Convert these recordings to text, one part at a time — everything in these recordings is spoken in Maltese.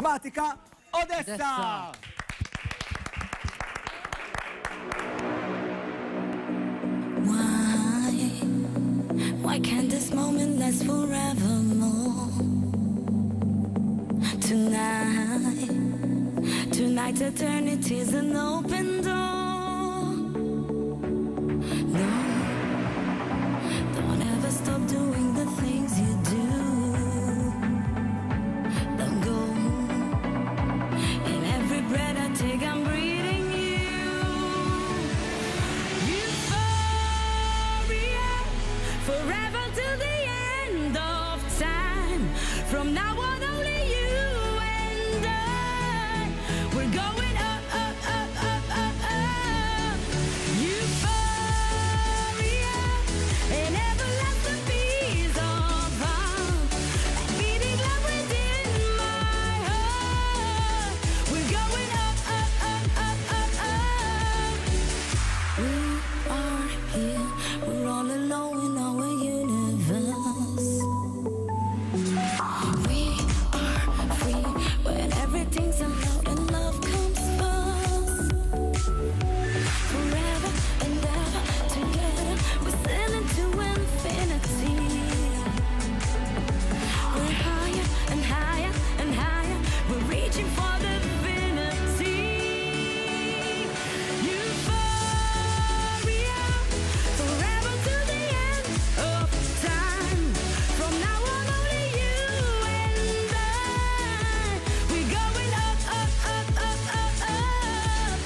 Akwatika Odessa! Why can't this moment last forevermore? Tonight eternity's an open door. No, don't ever stop doing the things you do. Don't go. In every breath I take, I'm breathing you. Euphoria, forever till the end of time. From now on, only you and I. We're going up, up, up, up, up, up. Euphoria, an everlasting peace of heart. Like beating love within my heart. We're going up, up, up, up, up, up. We are here, we're all alone in our universe. We are free when everything's allowed and love comes first. Forever and ever together, we're sailing to infinity. We're higher and higher and higher, we're reaching for divinity. Euphoria, forever to the end of time. From now on, only you and I. We're going up, up, up, up, up, up.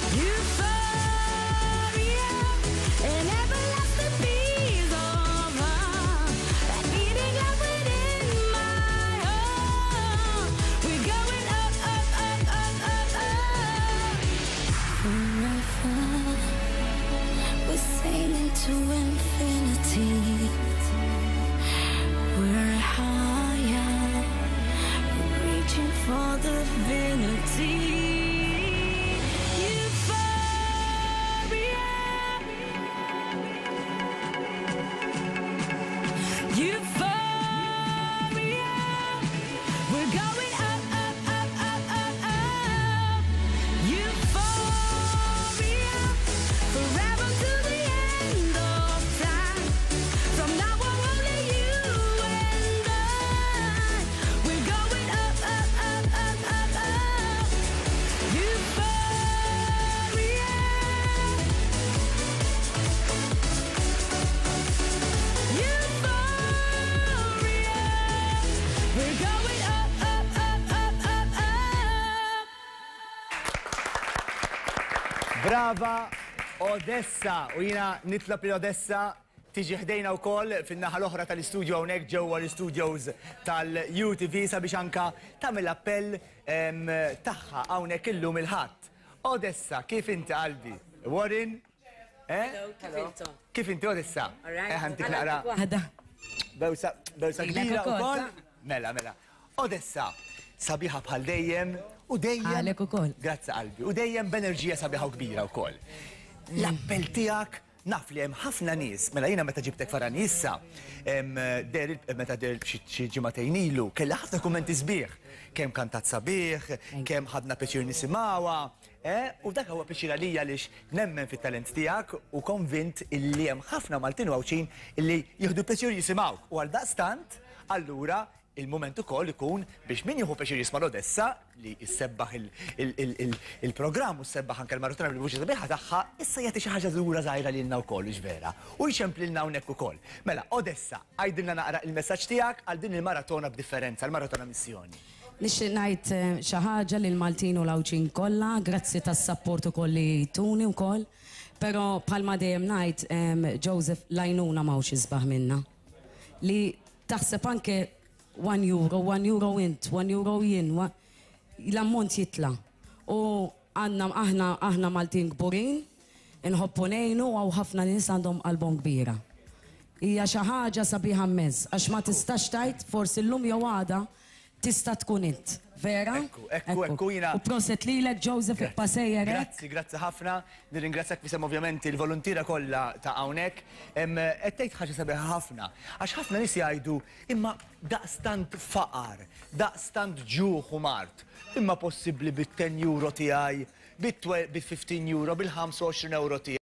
Euphoria, an everlasting peace of heart. That beating love within my heart. We're going up, up, up, up, up, up. Forever, we're sailing to infinity. We're higher, reaching for divinity. Euphoria, euphoria. We're going up, up, up, up, up, up. Euphoria, forever to the end of time. From now on, only you and I. We're going up, up, up, up, up, up. Euphoria. Euphoria. We're going up, up, up, up, up, up. Brava Odessa! U jina nitlob li Odessa tiġi ħdejna wkoll fin-naħa l-oħra tal-istudju hawnhekk ġewwa l-studios tal-UTV sabiex anka tagħmel appell tagħha hawnhekk illum il-ħadd. Odessa, kif inti qalbi? Warren? Kif inti Odessa? Ħantik naqra. Bewsa kbira wkoll? Mela. Odessa, sabiħa bħal dejjem u dejjem. Għalek ukoll. Grazzi qalbi. U dejjem b'enerġija sabiħa u kbira wkoll. L-appell tiegħek naf li hemm ħafna nies, mela jiena meta ġibtek farra issa, meta der xi ġimagħtejn ilu, kellha ħafna kummenti sbieħ. Kemm kantat sabiħ, kemm ħadna pjaċir nisimgħuha. U dak huwa pjaċir għalija għaliex nemmen fit-talent tiegħek u konvint illi hemm ħafna Maltin u Għawċin illi jieħdu pjaċir jisimgħuk. U għaldaqstant, allura il-moment ukoll ikun biex min jieħu pjaċir jisma' l-Odessa li jissebbaħ il-programm u sebbaħ anke l-maratona bil-vuċi sabiħa tagħha, issa jagħti xi ħaġa żura żgħira lilna wkoll ġvera. U jxemplilna hawnhekk ukoll. Mela, Odessa, għajdilna naqra il-messaġġ tiegħek għal din il-maratona b'differenza, l-maratona missjoni. Nixtieq ngħid xi ħaġa lil Maltin u l-Għawċin kollha, grazzi tas-sapport ukoll li tuni wkoll, però bħalma dejjem ngħid Joseph l-għajnuna m'hawnx isbaħ minna. Li taħseb anke €1 int, €1 jien, l-ammont jitla. U aħna Maltin kburin, inħobbu ngħinu għaw ħafna nies għandhom qalbhom kbira. Hija xi ħaġa sabiħa mezz, għax ma tistax tgħid forsi llum jew għada tista' tkun int. Vera? Ekku, jina. U proset lilek, Joseph, il-pasejjerek. Grazzi ħafna. Nirringrazzjak fisem ovvjament il-volontira kollha ta' hawnhekk. Qed ħaġa sabiħa ħafna. Għax ħafna nies jgħidu imma daqstant faqar, daqstant ġuħ u mart. Imma possibbli bit-10 euro tiegħi, bit-15 euro, bil-25 euro tiegħi.